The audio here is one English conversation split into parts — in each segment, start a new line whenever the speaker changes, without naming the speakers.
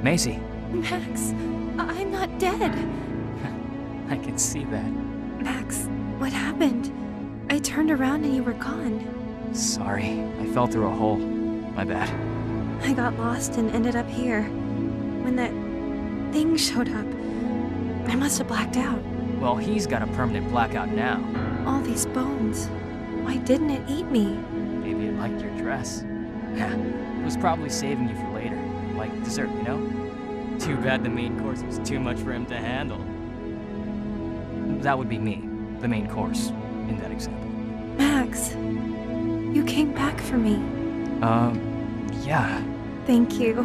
Macy.
Max, I'm not dead.
I can see that.
Max, what happened? I turned around and you were gone.
Sorry, I fell through a hole. My bad.
I got lost and ended up here. When that thing showed up, I must have blacked out.
Well, he's got a permanent blackout now.
All these bones. Why didn't it eat me?
Maybe it liked your dress. Yeah, it was probably saving you for later. Like dessert, you know? Too bad the main course was too much for him to handle. That would be me, the main course, in that example.
Max, you came back for me.
Yeah.
Thank you.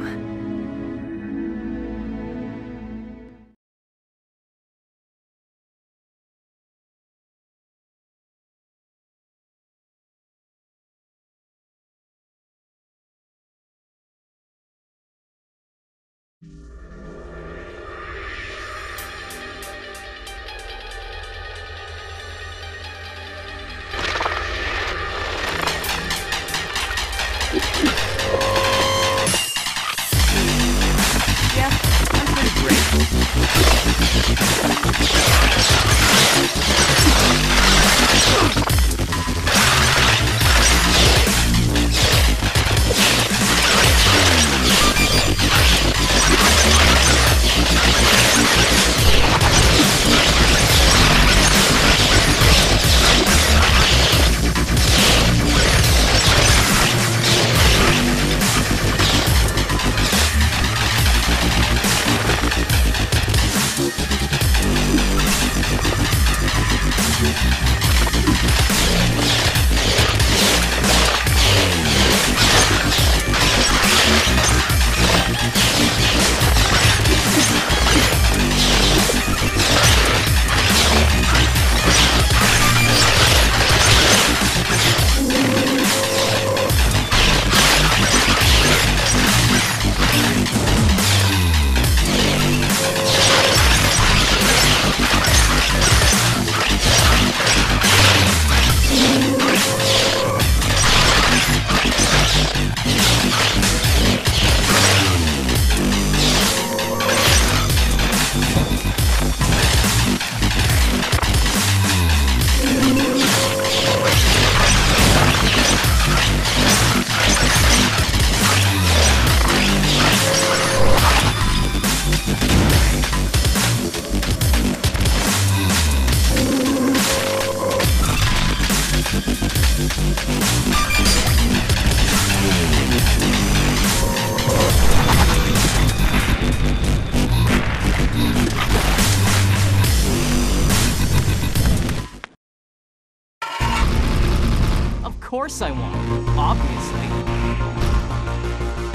Of course I won, obviously.